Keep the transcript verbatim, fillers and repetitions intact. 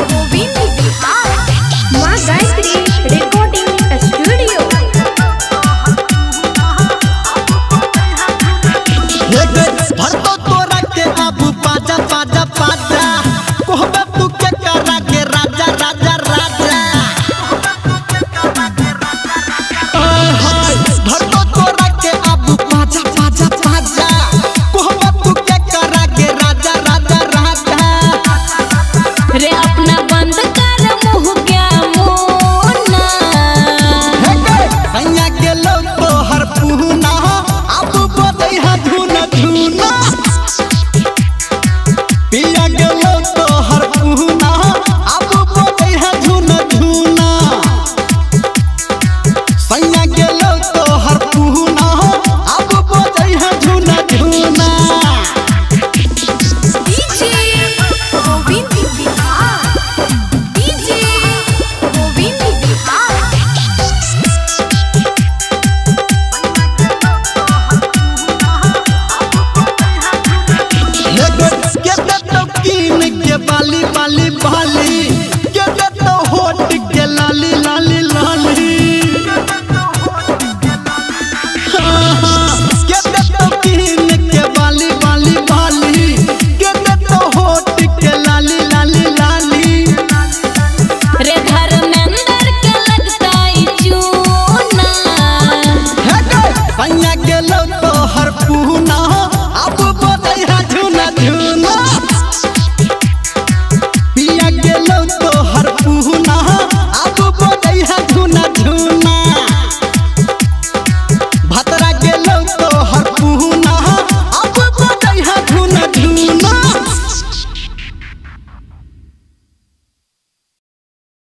बाली बाली बाली के तो होट के लाली लाली लाली के तो कीन के बाली बाली बाली के तो होट के लाली लाली लाली रे घर में अंदर के लगता है चूना है के सैया के लो तो हर पूना अब बोले है झूना झूना पिया के लो तो हर पूना